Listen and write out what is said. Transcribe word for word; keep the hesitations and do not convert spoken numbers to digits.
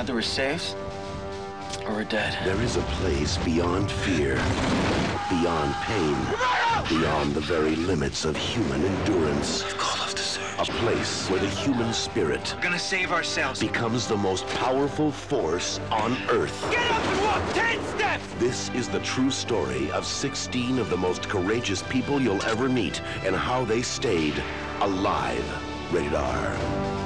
Either we're saved, or we're dead. There is a place beyond fear, beyond pain, beyond the very limits of human endurance. We've called off the search. A place where the human spirit We're gonna save ourselves. becomes the most powerful force on Earth. Get up and walk ten steps! This is the true story of sixteen of the most courageous people you'll ever meet and how they stayed alive. Rated R.